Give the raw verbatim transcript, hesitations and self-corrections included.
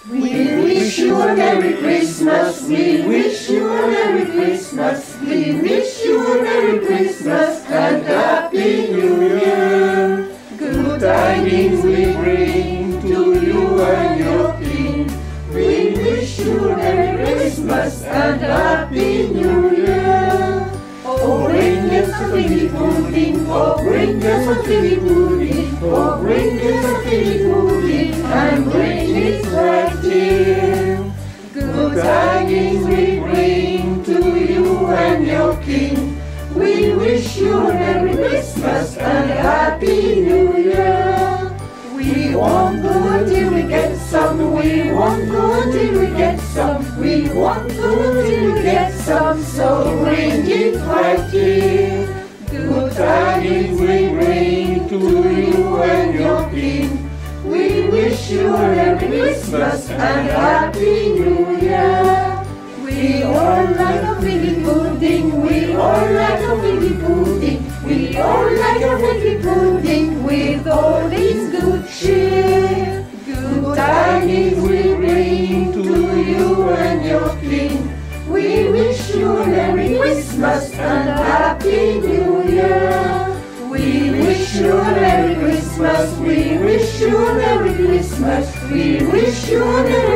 We wish you a Merry Christmas, we wish you a Merry Christmas, we wish you a Merry Christmas and Happy New Year. Good tidings we bring to you and your King. We wish you a Merry Christmas and Happy New Year. Oh, bring us a figgy pudding, oh, bring us a figgy pudding, oh, bring us a figgy pudding and bring it right here. Good tidings we bring to you and your King. We wish you a Merry Christmas and Happy New Year. We won't go until we get some, we won't go until we get some, we won't go until we get some, so bring it right here. Good tidings we bring to you and your King. We wish you a Merry Christmas and Happy New Year. We all like a figgy pudding, we all like a figgy pudding, we all like a figgy pudding with all its good cheer. Good tidings we bring to you and your King. We wish you a Merry Christmas and Happy New Year. We wish you a Merry Christmas, we wish you a Merry Christmas, we wish you a Merry